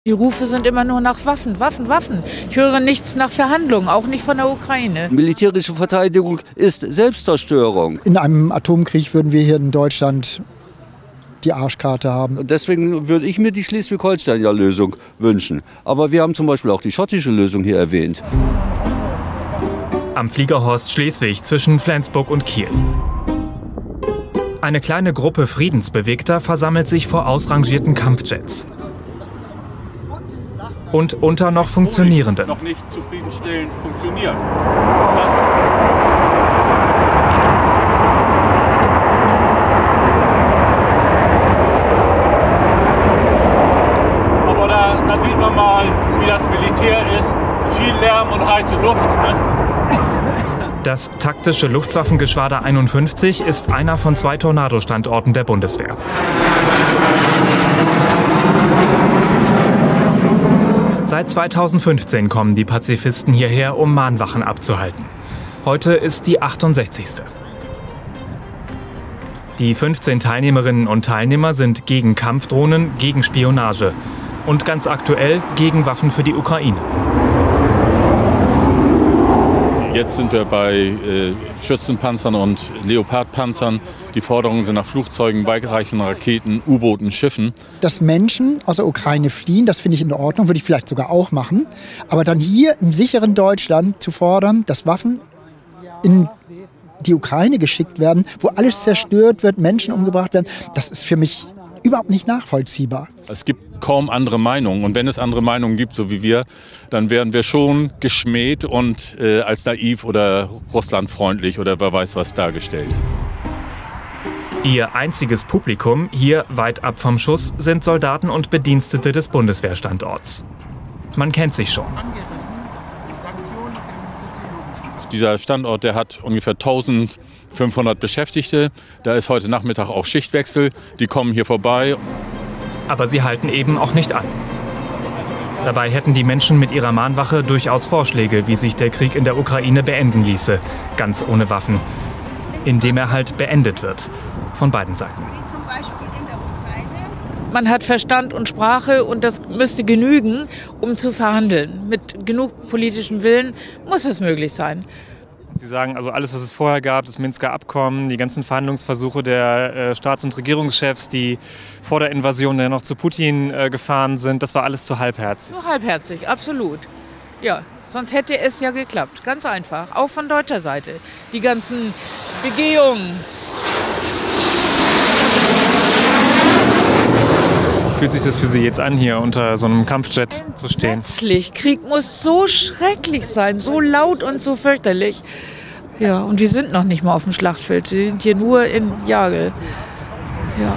Die Rufe sind immer nur nach Waffen, Waffen, Waffen. Ich höre nichts nach Verhandlungen, auch nicht von der Ukraine. Militärische Verteidigung ist Selbstzerstörung. In einem Atomkrieg würden wir hier in Deutschland die Arschkarte haben. Und deswegen würde ich mir die Schleswig-Holsteiner Lösung wünschen. Aber wir haben zum Beispiel auch die schottische Lösung hier erwähnt. Am Fliegerhorst Schleswig zwischen Flensburg und Kiel. Eine kleine Gruppe Friedensbewegter versammelt sich vor ausrangierten Kampfjets. Und unter noch funktionierenden. Noch nicht zufriedenstellend funktioniert. Aber da sieht man mal, wie das Militär ist. Viel Lärm und heiße Luft. Das taktische Luftwaffengeschwader 51 ist einer von 2 Tornado-Standorten der Bundeswehr. Seit 2015 kommen die Pazifisten hierher, um Mahnwachen abzuhalten. Heute ist die 68. Die 15 Teilnehmerinnen und Teilnehmer sind gegen Kampfdrohnen, gegen Spionage und ganz aktuell gegen Waffen für die Ukraine. Jetzt sind wir bei Schützenpanzern und Leopardpanzern. Die Forderungen sind nach Flugzeugen, weitreichenden Raketen, U-Booten, Schiffen. Dass Menschen aus der Ukraine fliehen, das finde ich in Ordnung, würde ich vielleicht sogar auch machen. Aber dann hier im sicheren Deutschland zu fordern, dass Waffen in die Ukraine geschickt werden, wo alles zerstört wird, Menschen umgebracht werden, das ist für mich überhaupt nicht nachvollziehbar. Es gibt kaum andere Meinungen. Und wenn es andere Meinungen gibt, so wie wir, dann werden wir schon geschmäht und als naiv oder russlandfreundlich oder wer weiß was dargestellt. Ihr einziges Publikum, hier weit ab vom Schuss, sind Soldaten und Bedienstete des Bundeswehrstandorts. Man kennt sich schon. Dieser Standort, der hat ungefähr 1500 Beschäftigte. Da ist heute Nachmittag auch Schichtwechsel. Die kommen hier vorbei. Aber sie halten eben auch nicht an. Dabei hätten die Menschen mit ihrer Mahnwache durchaus Vorschläge, wie sich der Krieg in der Ukraine beenden ließe. Ganz ohne Waffen. Indem er halt beendet wird. Von beiden Seiten. Man hat Verstand und Sprache und das müsste genügen, um zu verhandeln. Mit genug politischem Willen muss es möglich sein. Sie sagen, also alles, was es vorher gab, das Minsker Abkommen, die ganzen Verhandlungsversuche der Staats- und Regierungschefs, die vor der Invasion ja noch zu Putin gefahren sind, das war alles zu halbherzig. Zu halbherzig, absolut. Ja, sonst hätte es ja geklappt. Ganz einfach, auch von deutscher Seite. Die ganzen Begehungen. Wie fühlt sich das für Sie jetzt an, hier unter so einem Kampfjet zu stehen? Entsetzlich. Krieg muss so schrecklich sein, so laut und so fürchterlich. Ja, und wir sind noch nicht mal auf dem Schlachtfeld. Wir sind hier nur in Jagel. Ja.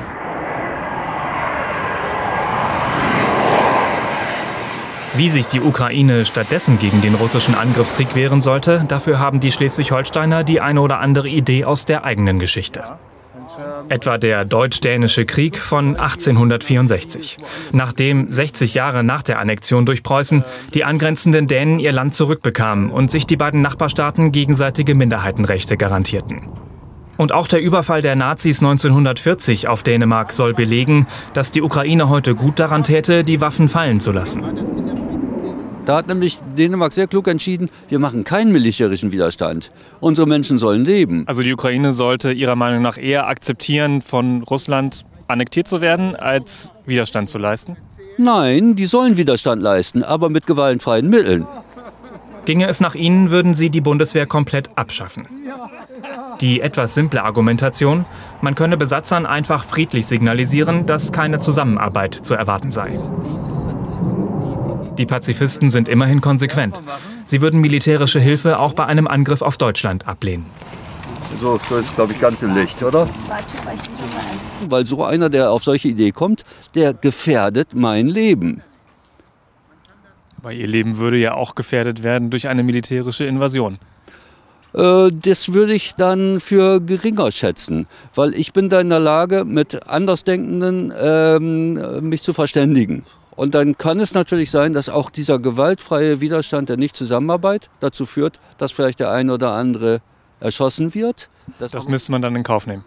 Wie sich die Ukraine stattdessen gegen den russischen Angriffskrieg wehren sollte, dafür haben die Schleswig-Holsteiner die eine oder andere Idee aus der eigenen Geschichte. Etwa der Deutsch-Dänische Krieg von 1864. Nachdem 60 Jahre nach der Annexion durch Preußen die angrenzenden Dänen ihr Land zurückbekamen und sich die beiden Nachbarstaaten gegenseitige Minderheitenrechte garantierten. Und auch der Überfall der Nazis 1940 auf Dänemark soll belegen, dass die Ukraine heute gut daran täte, die Waffen fallen zu lassen. Da hat nämlich Dänemark sehr klug entschieden, wir machen keinen militärischen Widerstand. Unsere Menschen sollen leben. Also die Ukraine sollte Ihrer Meinung nach eher akzeptieren, von Russland annektiert zu werden, als Widerstand zu leisten? Nein, die sollen Widerstand leisten, aber mit gewaltfreien Mitteln. Ginge es nach ihnen, würden sie die Bundeswehr komplett abschaffen. Die etwas simple Argumentation, man könne Besatzern einfach friedlich signalisieren, dass keine Zusammenarbeit zu erwarten sei. Die Pazifisten sind immerhin konsequent. Sie würden militärische Hilfe auch bei einem Angriff auf Deutschland ablehnen. So ist, glaube ich, ganz im Licht, oder? Weil so einer, der auf solche Idee kommt, der gefährdet mein Leben. Aber Ihr Leben würde ja auch gefährdet werden durch eine militärische Invasion. Das würde ich dann für geringer schätzen, weil ich bin da in der Lage, mit Andersdenkenden mich zu verständigen. Und dann kann es natürlich sein, dass auch dieser gewaltfreie Widerstand der Nichtzusammenarbeit dazu führt, dass vielleicht der eine oder andere erschossen wird. Das müsste man dann in Kauf nehmen.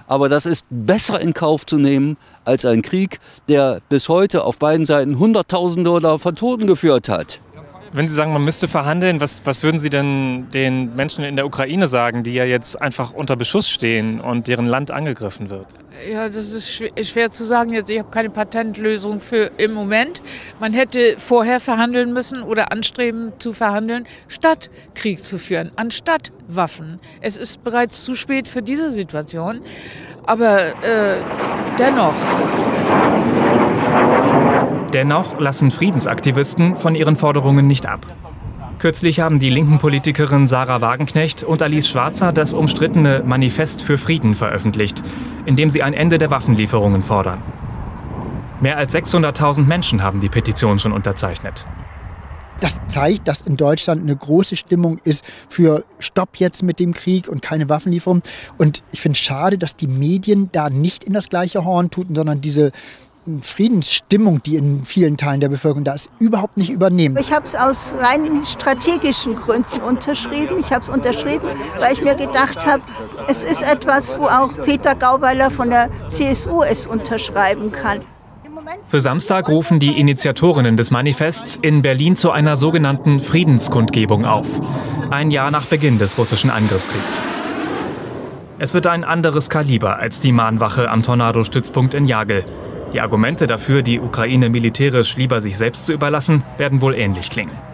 Aber das ist besser in Kauf zu nehmen als ein Krieg, der bis heute auf beiden Seiten Hunderttausende oder von Toten geführt hat. Wenn Sie sagen, man müsste verhandeln, was würden Sie denn den Menschen in der Ukraine sagen, die ja jetzt einfach unter Beschuss stehen und deren Land angegriffen wird? Ja, das ist schwer zu sagen jetzt. Ich habe keine Patentlösung für im Moment. Man hätte vorher verhandeln müssen oder anstreben zu verhandeln, statt Krieg zu führen, anstatt Waffen. Es ist bereits zu spät für diese Situation, aber dennoch. Dennoch lassen Friedensaktivisten von ihren Forderungen nicht ab. Kürzlich haben die linken Politikerin Sarah Wagenknecht und Alice Schwarzer das umstrittene Manifest für Frieden veröffentlicht, in dem sie ein Ende der Waffenlieferungen fordern. Mehr als 600.000 Menschen haben die Petition schon unterzeichnet. Das zeigt, dass in Deutschland eine große Stimmung ist für Stopp jetzt mit dem Krieg und keine Waffenlieferung. Und ich finde es schade, dass die Medien da nicht in das gleiche Horn tuten, sondern diese Friedensstimmung, die in vielen Teilen der Bevölkerung da ist, überhaupt nicht übernehmen. Ich habe es aus rein strategischen Gründen unterschrieben. Ich habe es unterschrieben, weil ich mir gedacht habe, es ist etwas, wo auch Peter Gauweiler von der CSU es unterschreiben kann. Für Samstag rufen die Initiatorinnen des Manifests in Berlin zu einer sogenannten Friedenskundgebung auf. Ein Jahr nach Beginn des russischen Angriffskriegs. Es wird ein anderes Kaliber als die Mahnwache am Tornado-Stützpunkt in Jagel. Die Argumente dafür, die Ukraine militärisch lieber sich selbst zu überlassen, werden wohl ähnlich klingen.